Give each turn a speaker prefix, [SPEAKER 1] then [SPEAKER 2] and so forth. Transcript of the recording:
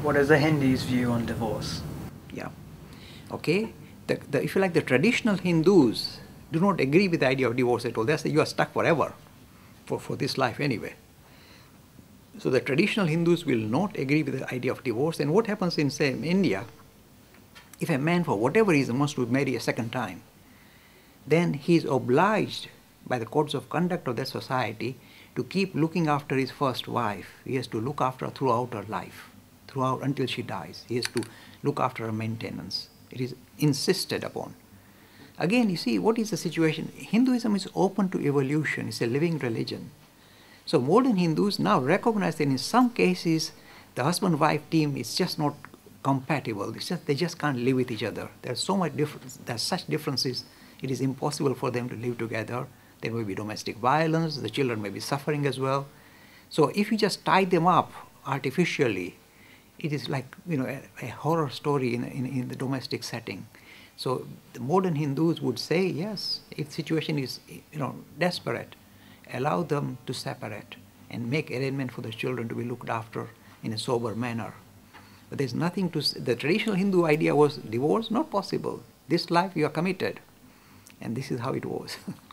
[SPEAKER 1] What is the Hindus' view on divorce?
[SPEAKER 2] Yeah. Okay. If you like, the traditional Hindus do not agree with the idea of divorce at all. They say you are stuck forever, for this life anyway. So the traditional Hindus will not agree with the idea of divorce. And what happens in, say, India, if a man for whatever reason wants to marry a second time, then he is obliged by the codes of conduct of that society to keep looking after his first wife. He has to look after her throughout her life, throughout until she dies. He has to look after her maintenance. It is insisted upon. Again, you see, what is the situation? Hinduism is open to evolution. It's a living religion. So modern Hindus now recognize that in some cases, the husband-wife team is just not compatible. They just can't live with each other. There's so much difference. There's such differences. It is impossible for them to live together. There may be domestic violence. The children may be suffering as well. So if you just tie them up artificially, it is like, you know, a horror story in the domestic setting. So the modern Hindus would say, yes, if the situation is, you know, desperate, allow them to separate and make arrangement for the children to be looked after in a sober manner. But there's nothing to, the traditional Hindu idea was divorce, not possible. This life you are committed. And this is how it was.